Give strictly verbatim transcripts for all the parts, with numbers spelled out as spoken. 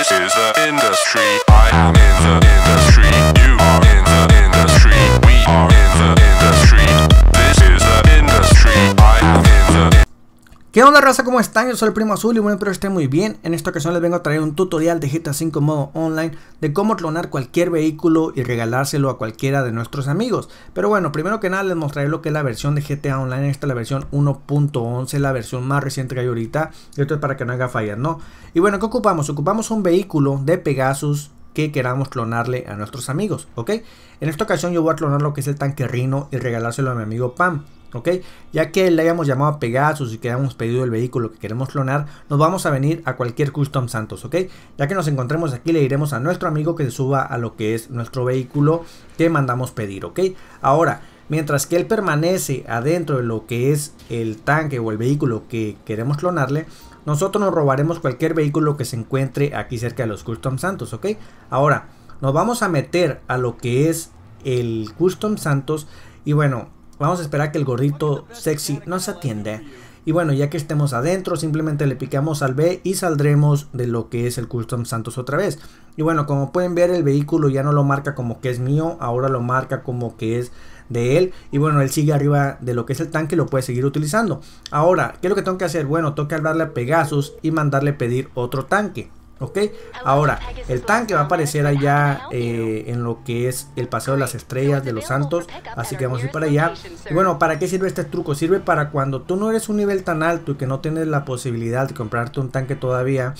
This is the industry. I am in the industry. You are in the industry. We are in the industry. This is the industry. I am in the. ¿Qué onda, raza? ¿Cómo están? Yo soy el Primo Azul y bueno, espero estén muy bien. En esta ocasión les vengo a traer un tutorial de G T A cinco modo online de cómo clonar cualquier vehículo y regalárselo a cualquiera de nuestros amigos. Pero bueno, primero que nada les mostraré lo que es la versión de G T A Online. Esta es la versión uno punto once, la versión más reciente que hay ahorita. Y esto es para que no haga fallas, ¿no? Y bueno, ¿qué ocupamos? Ocupamos un vehículo de Pegasus que queramos clonarle a nuestros amigos, ¿ok? En esta ocasión yo voy a clonar lo que es el tanque Rhino y regalárselo a mi amigo Pam. Ok, ya que le hayamos llamado a Pegasus y que hayamos pedido el vehículo que queremos clonar, nos vamos a venir a cualquier Custom Santos, ok. Ya que nos encontremos aquí, le diremos a nuestro amigo que se suba a lo que es nuestro vehículo que mandamos pedir, ok. Ahora, mientras que él permanece adentro de lo que es el tanque o el vehículo que queremos clonarle, nosotros nos robaremos cualquier vehículo que se encuentre aquí cerca de los Custom Santos, ok. Ahora, nos vamos a meter a lo que es el Custom Santos y bueno, vamos a esperar que el gordito sexy nos atienda. Y bueno, ya que estemos adentro, simplemente le picamos al B y saldremos de lo que es el Custom Santos otra vez. Y bueno, como pueden ver, el vehículo ya no lo marca como que es mío, ahora lo marca como que es de él. Y bueno, él sigue arriba de lo que es el tanque y lo puede seguir utilizando. Ahora, ¿qué es lo que tengo que hacer? Bueno, tengo que hablarle a Pegasus y mandarle pedir otro tanque. Ok, ahora el tanque va a aparecer allá eh, en lo que es el Paseo de las Estrellas de los Santos, así que vamos a ir para allá. Y bueno, ¿para qué sirve este truco? Sirve para cuando tú no eres un nivel tan alto y que no tienes la posibilidad de comprarte un tanque todavía,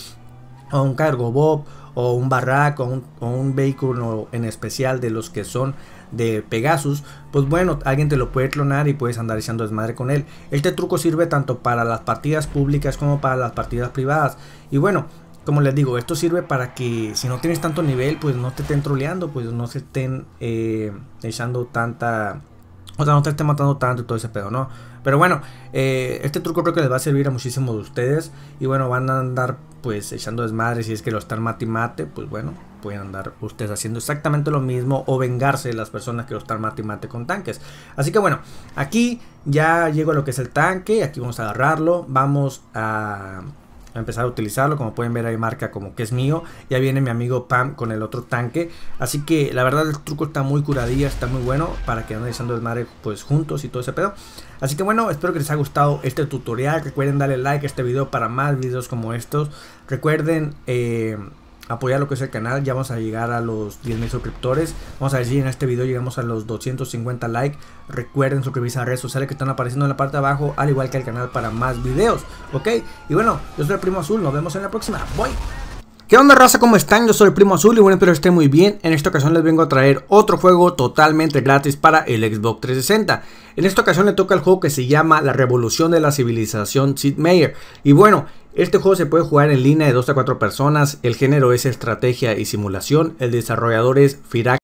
o un Cargo Bob, o un Barrack, o un, o un vehículo en especial de los que son de Pegasus, pues bueno, alguien te lo puede clonar y puedes andar echando desmadre con él. Este truco sirve tanto para las partidas públicas como para las partidas privadas. Y bueno, como les digo, esto sirve para que si no tienes tanto nivel, pues no te estén troleando, pues no se estén eh, echando tanta, o sea, no te estén matando tanto y todo ese pedo, ¿no? Pero bueno, eh, este truco creo que les va a servir a muchísimos de ustedes. Y bueno, van a andar pues echando desmadre. Si es que lo están mate y mate, pues bueno, pueden andar ustedes haciendo exactamente lo mismo o vengarse de las personas que lo están mate y mate con tanques. Así que bueno, aquí ya llego a lo que es el tanque. Aquí vamos a agarrarlo, vamos a... a empezar a utilizarlo. Como pueden ver ahí marca como que es mío. Ya viene mi amigo Pam con el otro tanque. Así que la verdad el truco está muy curadilla, está muy bueno para que anden echando desmadre pues juntos y todo ese pedo. Así que bueno, espero que les haya gustado este tutorial. Recuerden darle like a este video para más videos como estos. Recuerden eh, apoyar lo que es el canal. Ya vamos a llegar a los diez mil suscriptores. Vamos a ver si en este video llegamos a los doscientos cincuenta likes. Recuerden suscribirse a las redes sociales que están apareciendo en la parte de abajo, al igual que al canal para más videos, ok. Y bueno, yo soy el Primo Azul, nos vemos en la próxima. Bye. ¿Qué onda, raza? ¿Cómo están? Yo soy el Primo Azul y bueno, espero que estén muy bien. En esta ocasión les vengo a traer otro juego totalmente gratis para el Xbox trescientos sesenta. En esta ocasión le toca el juego que se llama La Revolución de la Civilización Sid Meier. Y bueno, este juego se puede jugar en línea de dos a cuatro personas. El género es estrategia y simulación. El desarrollador es Firaxis